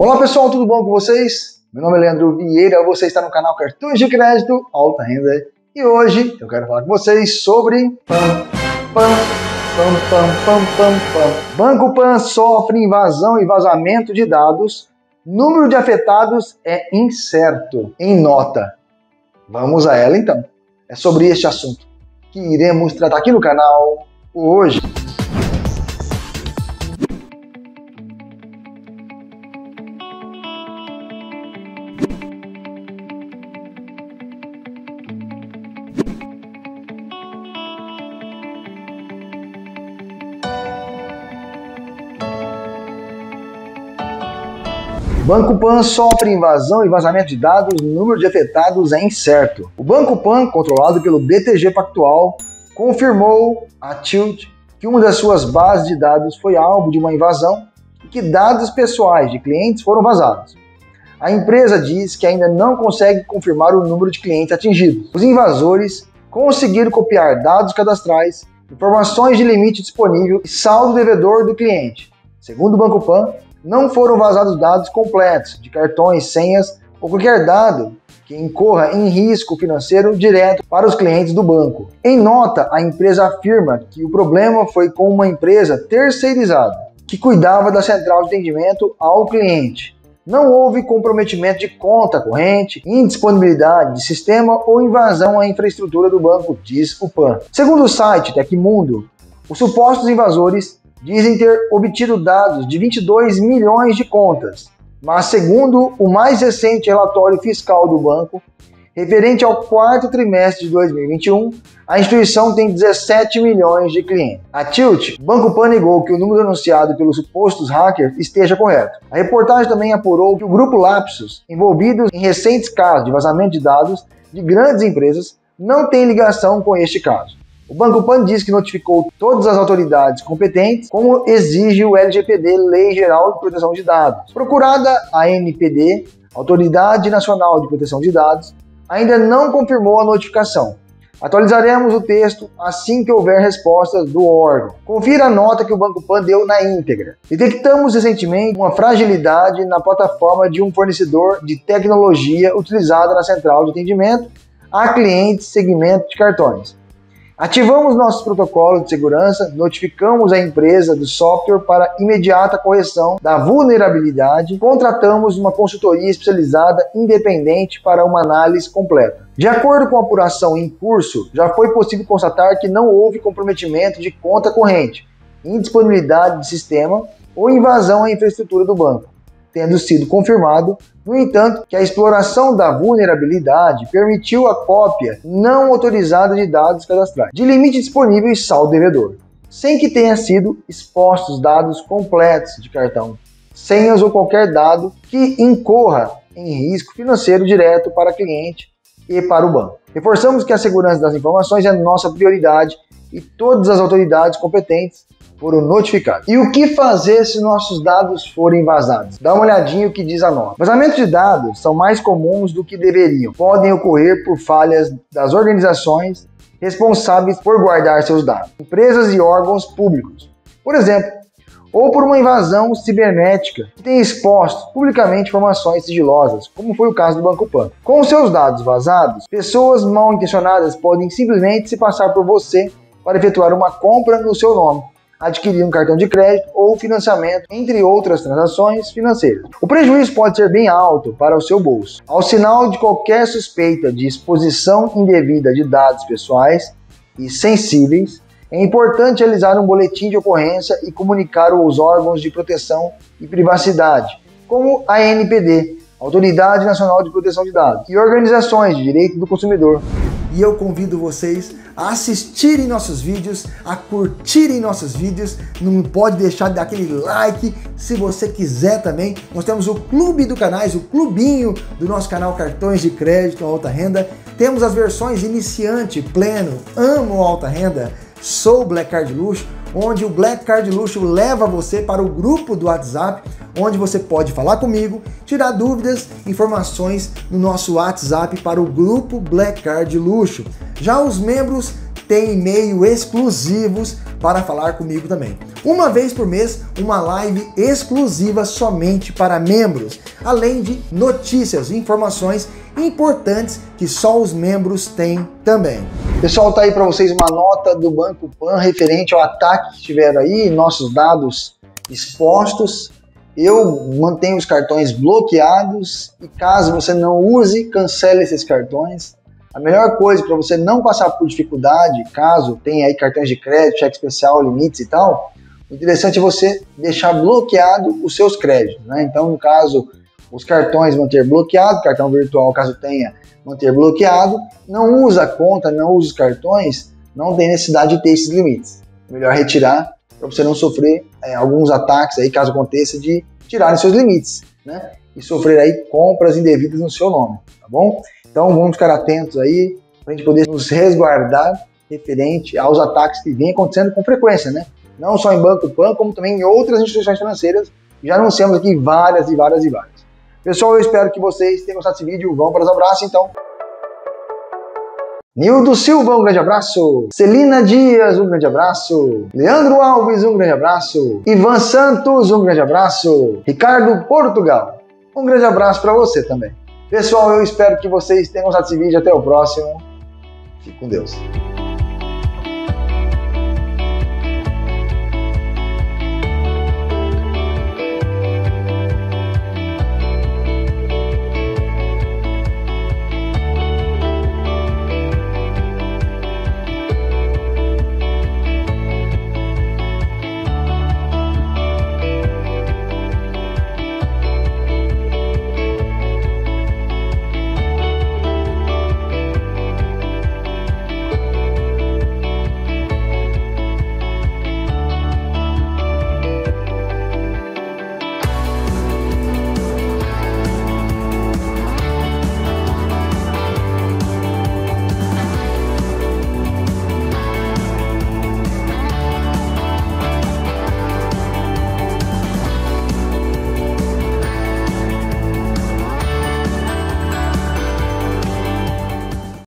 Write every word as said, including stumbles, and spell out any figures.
Olá pessoal, tudo bom com vocês? Meu nome é Leandro Vieira, você está no canal Cartões de Crédito Alta Renda e hoje eu quero falar com vocês sobre Pan, Pan, Pan, Pan, Pan, Pan, Pan. Banco Pan sofre invasão e vazamento de dados, número de afetados é incerto. Em nota, vamos a ela então. É sobre este assunto que iremos tratar aqui no canal hoje. Banco Pan sofre invasão e vazamento de dados, número de afetados é incerto. O Banco Pan, controlado pelo B T G Pactual, confirmou à Tilt que uma das suas bases de dados foi alvo de uma invasão e que dados pessoais de clientes foram vazados. A empresa diz que ainda não consegue confirmar o número de clientes atingidos. Os invasores conseguiram copiar dados cadastrais, informações de limite disponível e saldo devedor do cliente. Segundo o Banco Pan, não foram vazados dados completos de cartões, senhas ou qualquer dado que incorra em risco financeiro direto para os clientes do banco. Em nota, a empresa afirma que o problema foi com uma empresa terceirizada que cuidava da central de atendimento ao cliente. Não houve comprometimento de conta corrente, indisponibilidade de sistema ou invasão à infraestrutura do banco, diz o Pan. Segundo o site Tecmundo, os supostos invasores dizem ter obtido dados de vinte e dois milhões de contas, mas segundo o mais recente relatório fiscal do banco, referente ao quarto trimestre de dois mil e vinte e um, a instituição tem dezessete milhões de clientes. A Tilt, o Banco Pan negou que o número anunciado pelos supostos hackers esteja correto. A reportagem também apurou que o grupo Lapsus, envolvido em recentes casos de vazamento de dados de grandes empresas, não tem ligação com este caso. O Banco Pan diz que notificou todas as autoridades competentes, como exige o L G P D, Lei Geral de Proteção de Dados. Procurada a A N P D, Autoridade Nacional de Proteção de Dados, ainda não confirmou a notificação. Atualizaremos o texto assim que houver resposta do órgão. Confira a nota que o Banco Pan deu na íntegra. Detectamos recentemente uma fragilidade na plataforma de um fornecedor de tecnologia utilizada na central de atendimento a clientes segmento de cartões. Ativamos nossos protocolos de segurança, notificamos a empresa do software para imediata correção da vulnerabilidade, contratamos uma consultoria especializada independente para uma análise completa. De acordo com a apuração em curso, já foi possível constatar que não houve comprometimento de conta corrente, indisponibilidade de sistema ou invasão à infraestrutura do banco, tendo sido confirmado, no entanto, que a exploração da vulnerabilidade permitiu a cópia não autorizada de dados cadastrais, de limite disponível e saldo devedor, sem que tenha sido expostos dados completos de cartão, senhas ou qualquer dado que incorra em risco financeiro direto para cliente e para o banco. Reforçamos que a segurança das informações é nossa prioridade e todas as autoridades competentes foram notificados. E o que fazer se nossos dados forem vazados? Dá uma olhadinha o que diz a nota. Vazamentos de dados são mais comuns do que deveriam. Podem ocorrer por falhas das organizações responsáveis por guardar seus dados, empresas e órgãos públicos, por exemplo, ou por uma invasão cibernética que tenha exposto publicamente informações sigilosas, como foi o caso do Banco Pan. Com seus dados vazados, pessoas mal intencionadas podem simplesmente se passar por você para efetuar uma compra no seu nome, adquirir um cartão de crédito ou financiamento, entre outras transações financeiras. O prejuízo pode ser bem alto para o seu bolso. Ao sinal de qualquer suspeita de exposição indevida de dados pessoais e sensíveis, é importante realizar um boletim de ocorrência e comunicar aos órgãos de proteção e privacidade, como a A N P D, Autoridade Nacional de Proteção de Dados, e organizações de direito do consumidor. E eu convido vocês a assistirem nossos vídeos, a curtirem nossos vídeos, não pode deixar de dar aquele like, se você quiser também. Nós temos o clube do canais, o clubinho do nosso canal Cartões de Crédito Alta Renda. Temos as versões iniciante, pleno, amo alta renda, sou Black Card Luxo, onde o Black Card Luxo leva você para o grupo do WhatsApp, onde você pode falar comigo, tirar dúvidas, informações no nosso WhatsApp para o grupo Black Card Luxo. Já os membros tem e-mail exclusivos para falar comigo também. Uma vez por mês, uma live exclusiva somente para membros, além de notícias e informações importantes que só os membros têm também. Pessoal, tá aí para vocês uma nota do Banco Pan referente ao ataque que tiveram aí, nossos dados expostos. Eu mantenho os cartões bloqueados e caso você não use, cancele esses cartões. A melhor coisa para você não passar por dificuldade, caso tenha aí cartões de crédito, cheque especial, limites e tal, o interessante é você deixar bloqueado os seus créditos, né? Então, no caso, os cartões manter bloqueado, cartão virtual, caso tenha, manter bloqueado. Não usa a conta, não usa os cartões, não tem necessidade de ter esses limites. Melhor retirar para você não sofrer é, alguns ataques aí, caso aconteça, de tirarem seus limites, né? E sofrer aí compras indevidas no seu nome, tá bom? Então vamos ficar atentos aí para a gente poder nos resguardar referente aos ataques que vêm acontecendo com frequência, né? Não só em Banco Pan, como também em outras instituições financeiras. Já anunciamos aqui várias e várias e várias. Pessoal, eu espero que vocês tenham gostado desse vídeo. Vamos para os abraços, então. Nildo Silva, um grande abraço. Celina Dias, um grande abraço. Leandro Alves, um grande abraço. Ivan Santos, um grande abraço. Ricardo Portugal, um grande abraço para você também. Pessoal, eu espero que vocês tenham gostado desse vídeo. Até o próximo. Fique com Deus.